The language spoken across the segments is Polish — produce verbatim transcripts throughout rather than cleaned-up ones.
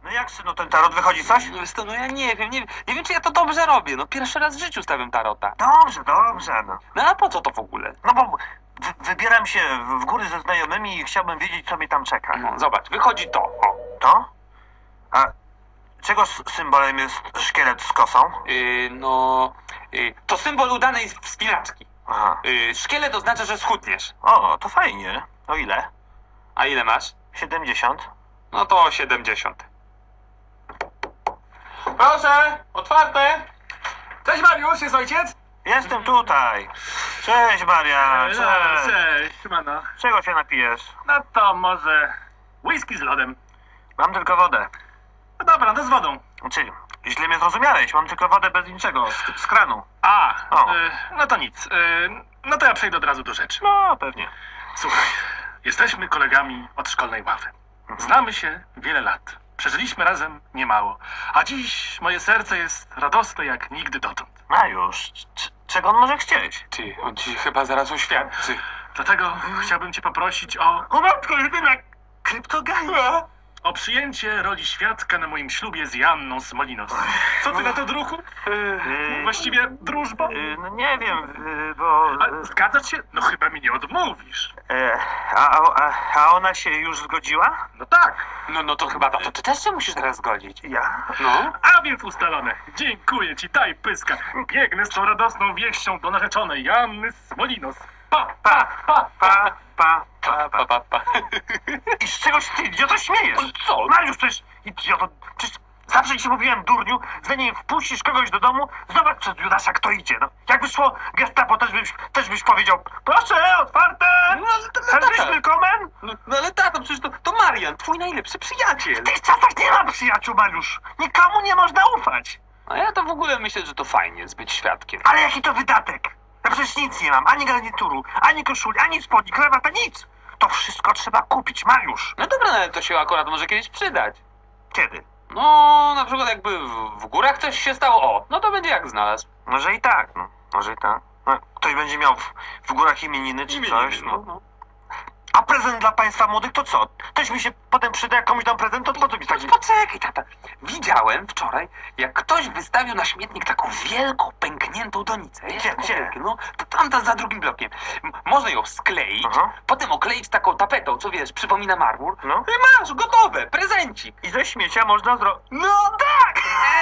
No jak, synu, ten tarot wychodzi coś? No, wiesz co, no ja nie wiem, nie, nie wiem, czy ja to dobrze robię. No pierwszy raz w życiu stawiam tarota. Dobrze, dobrze, no. No a po co to w ogóle? No bo wy, wybieram się w, w góry ze znajomymi i chciałbym wiedzieć, co mnie tam czeka. No, zobacz, wychodzi to. O. To? A czego s- symbolem jest szkielet z kosą? Yy, no, yy, to symbol udanej wspinaczki. Aha. Yy, szkielet oznacza, że schudniesz. O, to fajnie. O ile? A ile masz? siedemdziesiąt? No to siedemdziesiąt. Proszę, otwarte. Cześć Mariusz, jest ojciec? Jestem tutaj. Cześć, Maria. No, Cześć. cześć, siemano. Czego się napijesz? No to może whisky z lodem. Mam tylko wodę. No dobra, no z wodą. Czyli źle mnie zrozumiałeś. Mam tylko wodę bez niczego, z, z kranu. A, O. y, no to nic. Y, no to ja przejdę od razu do rzeczy. No, pewnie. Słuchaj, jesteśmy kolegami od szkolnej ławy. Znamy się wiele lat. Przeżyliśmy razem niemało. A dziś moje serce jest radosne jak nigdy dotąd. A już. C- czego on może chcieć? Ty, on ci chyba zaraz oświadczy. Dlatego chciałbym cię poprosić o, O matko, jedyna kryptogania. o przyjęcie roli świadka na moim ślubie z Janną Smolinos. Co ty na to, druhu? Yy, Właściwie drużba? yy, no nie wiem, yy, bo... A zgadzasz się? No chyba mi nie odmówisz. Yy, a, a, a ona się już zgodziła? No tak. No, no to chyba, to ty też się musisz teraz zgodzić. Ja? No. A więc ustalone. Dziękuję ci, daj pyska. Biegnę z tą radosną wieścią do narzeczonej Janny Smolinos. Pa, pa, pa, Pa, pa, Pa, pa, pa, pa. I z czegoś ty, idioto, śmiejesz? Co? Mariusz, przecież, idioto, przecież zawsze ci mówiłem, durniu, zanim wpuścisz kogoś do domu, zobacz przed Judasza, kto idzie, no. Jakby szło gestapo, też byś, też byś powiedział, proszę, otwarte, No ale to, no, herzlich tata. willkommen. No, no ale tato, przecież to, to Marian, twój najlepszy przyjaciel. W tych czasach nie ma przyjaciół, Mariusz. Nikomu nie można ufać. A ja to w ogóle myślę, że to fajnie jest być świadkiem. Ale jaki to wydatek? Ja przecież nic nie mam, ani garnituru, ani koszuli, ani spodni, krawata, nic. To wszystko trzeba kupić, Mariusz. No dobra, no, ale to się akurat może kiedyś przydać. Kiedy? No, na przykład jakby w, w górach coś się stało, o, no to będzie jak znalazł. Może i tak, no. Może i tak. No, ktoś będzie miał w, w górach imieniny czy coś, no. no. A prezent dla państwa młodych to co? Ktoś mi się potem przyda, jak komuś dam prezent, to po co mi taki... Poczekaj, tata. Widziałem wczoraj, jak ktoś wystawił na śmietnik taką wielką, pękniętą donicę. Wiesz, Gdzie, taką gdzie? wielką, no, to tam, tam za drugim blokiem. M- można ją skleić, Aha. potem okleić taką tapetą, co wiesz, przypomina marmur. No. I masz, gotowe, prezencik. I ze śmiecia można zrobić... No tak!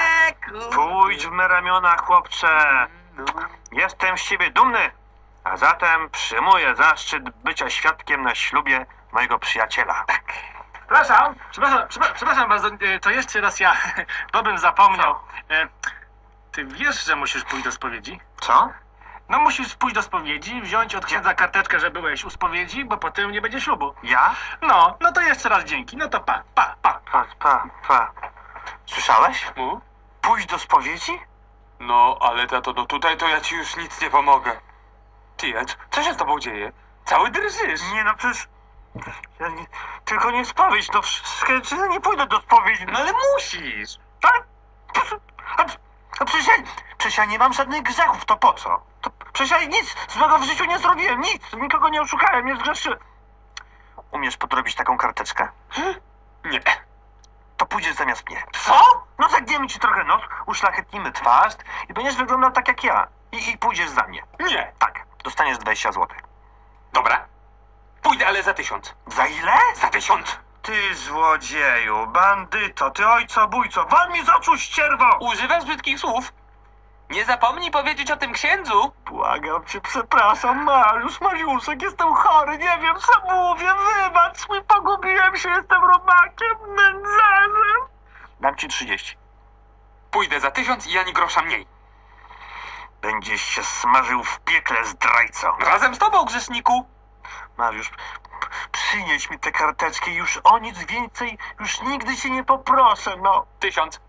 Pójdź w me ramiona, chłopcze. No. Jestem z ciebie dumny. A zatem przyjmuję zaszczyt bycia świadkiem na ślubie mojego przyjaciela. Tak. Przepraszam, przepraszam, przepraszam, przepraszam bardzo, e, to jeszcze raz ja, bo bym zapomniał. E, Ty wiesz, że musisz pójść do spowiedzi? Co? No musisz pójść do spowiedzi, wziąć od księdza karteczkę, że byłeś u spowiedzi, bo potem nie będzie ślubu. Ja? No, no to jeszcze raz dzięki, no to pa, pa, pa. Pa, pa, pa. Słyszałeś? No? Pójść do spowiedzi? No, ale tato, no tutaj to ja ci już nic nie pomogę. Ty, a c- co się z tobą dzieje? Cały drżysz. Nie no, przecież... Ja nie, tylko nie spowiedź, no wszystkie, czy ja nie pójdę do spowiedzi. No ale musisz. Ale... A, a przecież, ja, przecież ja nie mam żadnych grzechów, to po co? To, przecież ja nic złego w życiu nie zrobiłem, nic, nikogo nie oszukałem, nie zgrzeszyłem. Umiesz podrobić taką karteczkę? Nie. To pójdziesz zamiast mnie. Co? No zagniemy ci trochę nos, uszlachetnimy twarz i będziesz wyglądał tak jak ja. I, i pójdziesz za mnie. Nie. Tak, dostaniesz dwadzieścia złotych. Dobra. Pójdę, ale za tysiąc. Za ile? Za tysiąc. Ty złodzieju, bandyto, ty ojcobójco, wal mi z oczu, ścierwo! Używasz brzydkich słów. Nie zapomnij powiedzieć o tym księdzu. Błagam cię, przepraszam, Mariusz, Mariuszek, jestem chory, nie wiem co mówię, wybacz mi, pogubiłem się, jestem robakiem, nędzarzem. Dam ci trzydzieści. Pójdę za tysiąc i ani grosza mniej. Będziesz się smażył w piekle, zdrajco. Razem z tobą, grzeszniku. Mariusz, p- przynieś mi tę karteczkę, już o nic więcej, już nigdy się nie poproszę, no. Tysiąc.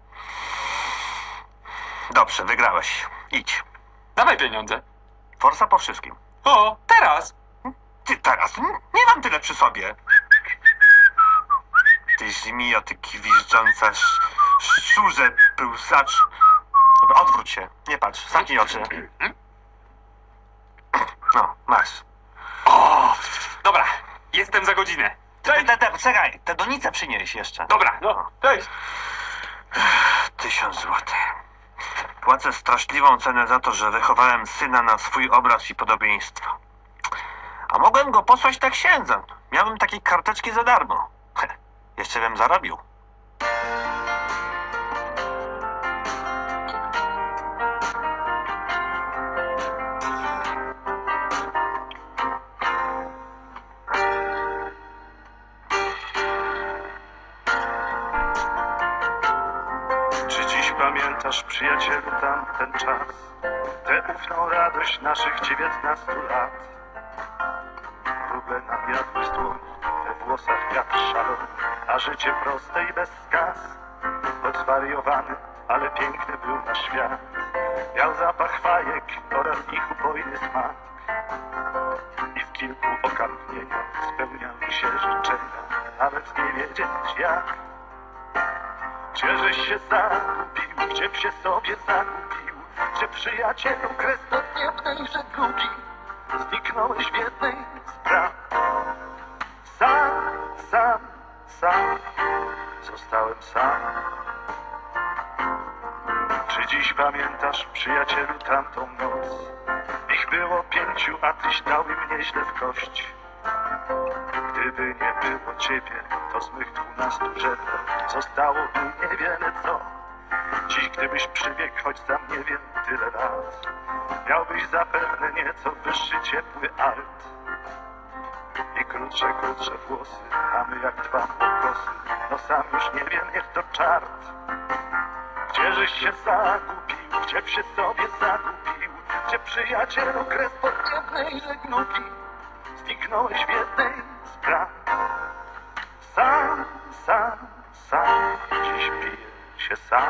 Dobrze, wygrałeś. Idź. Dawaj pieniądze. Forsa po wszystkim. O, teraz. Ty teraz, n- nie mam tyle przy sobie. Ty żmijo, ty gwizdząca sz- szczurze, pełzacz. Dobra, odwróć się, nie patrz, zamknij oczy. No, masz. O, dobra. Jestem za godzinę. Te, te, te, czekaj, te donice przynieś jeszcze. Dobra, no, cześć. Tysiąc złotych. Płacę straszliwą cenę za to, że wychowałem syna na swój obraz i podobieństwo. A mogłem go posłać na księdza. Miałbym takie karteczki za darmo. Heh, jeszcze bym zarobił. Czy dziś pamiętasz, przyjacielu, tamten czas? Tę ufną radość naszych dziewiętnastu lat. Wróble nam jadły z dłoni, we włosach wiatr szalony, a życie proste i bez skaz. Choć zwariowany, ale piękny był nasz świat. Miał zapach fajek oraz ich upojny smak. I w kilku okamgnieniach spełniały się życzenia, nawet nie wiedzieć jak. Gdzieżeś się zagubił, gdzie się sobie zagubił, gdzie przyjacielu kres podniebnej żeglugi, zniknąłeś w jednej z bram. Sam, sam, sam, zostałem sam. Czy dziś pamiętasz, przyjacielu, tamtą noc? Ich było pięciu, a tyś dał im nieźle w kość. Gdyby nie było ciebie, to z mych dwunastu żeber zostałoby niewiele co. Dziś gdybyś przybiegł, choć sam nie wiem, tyle lat, miałbyś zapewne nieco wyższy, ciepły alt. I krótsze, krótsze włosy, a my jak dwa pokosy, no sam już nie wiem, niech to czart. Gdzieżeś się zagubił, gdzie się sobie zagubił, gdzie przyjacielu kres podniebnej żeglugi, zniknąłeś w jednej z bram. Sam, sam, sam, dziś piję się sam.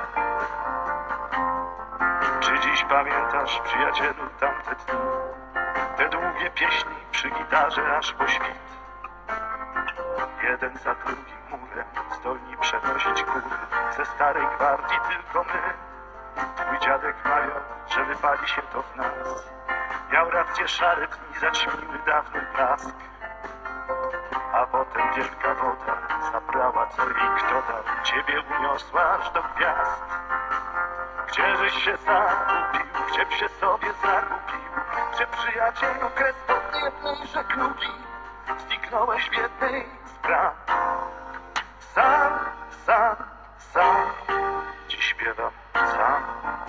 Czy dziś pamiętasz, przyjacielu, tamte dni? Te długie pieśni przy gitarze aż po świt. Jeden za drugim murem zdolni przenosić góry. Ze starej gwardii tylko my. Twój dziadek mawiał, że wypali się to w nas. Miał rację, szare dni zaćmiły dawny blask. A potem wielka woda zabrała, co jej kto dał. Ciebie uniosła aż do gwiazd. Gdzieżeś się zagubił, gdzie się sobie zagubił, gdzie przyjacielu kres podniebnej żeglugi, zniknąłeś w jednej z bram. Sam, sam, sam, dziś śpiewam sam.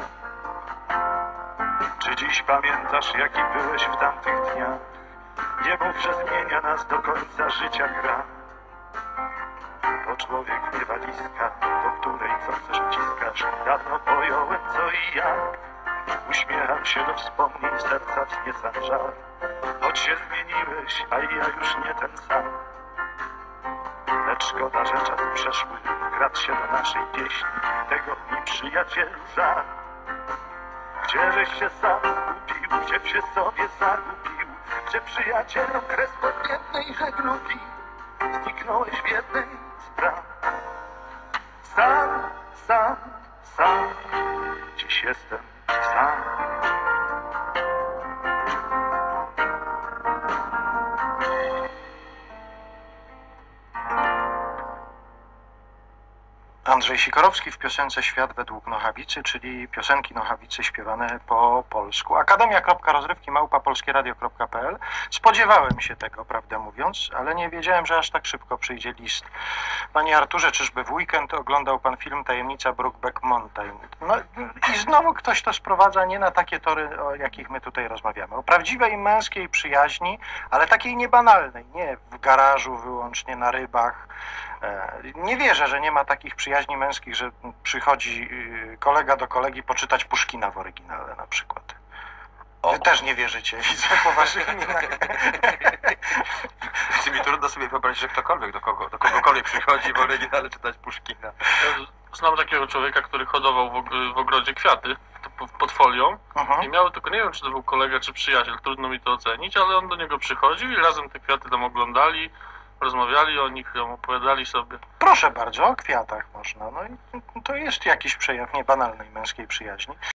Czy dziś pamiętasz, jaki byłeś w tamtych dniach? Nie mów, że zmienia nas do końca życia gra. To człowiek nie walizka, do której co chcesz wciskasz. Dawno pojąłem co i jak. Uśmiecham się do wspomnień, serca wzniecam żal. Choć się zmieniłeś, a ja już nie ten sam. Lecz szkoda, że czas przeszły, wkradł się do naszej pieśni. Tego mi, przyjacielu, żal. Gdzieżeś się zagubił, gdzie się sobie zagubił, gdzie przyjacielu kres podniebnej żeglugi, zniknąłeś w jednej z bram. Sam, sam, sam, dziś jestem sam. Andrzej Sikorowski w piosence Świat według Nochawicy, czyli piosenki Nochawicy śpiewane po polsku. Akademia kropka rozrywki małpa polskieradio kropka p l. Spodziewałem się tego, prawdę mówiąc, ale nie wiedziałem, że aż tak szybko przyjdzie list. Panie Arturze, czyżby w weekend oglądał pan film Tajemnica Brokeback Mountain? No i znowu ktoś to sprowadza nie na takie tory, o jakich my tutaj rozmawiamy. O prawdziwej męskiej przyjaźni, ale takiej niebanalnej, nie w garażu wyłącznie, na rybach. Nie wierzę, że nie ma takich przyjaźni męskich, że przychodzi kolega do kolegi poczytać Puszkina w oryginale na przykład. Wy też nie wierzycie, widzę po waszych minach. Jest mi trudno sobie wyobrazić, że ktokolwiek do, kogo, do kogokolwiek przychodzi w oryginale czytać Puszkina. Znam takiego człowieka, który hodował w, og w ogrodzie kwiaty pod folią Mhm. i miał tylko, nie wiem, czy to był kolega, czy przyjaciel, trudno mi to ocenić, ale on do niego przychodził i razem te kwiaty tam oglądali, rozmawiali o nich, opowiadali sobie. Proszę bardzo, o kwiatach można. No i to jest jakiś przejaw niebanalnej męskiej przyjaźni.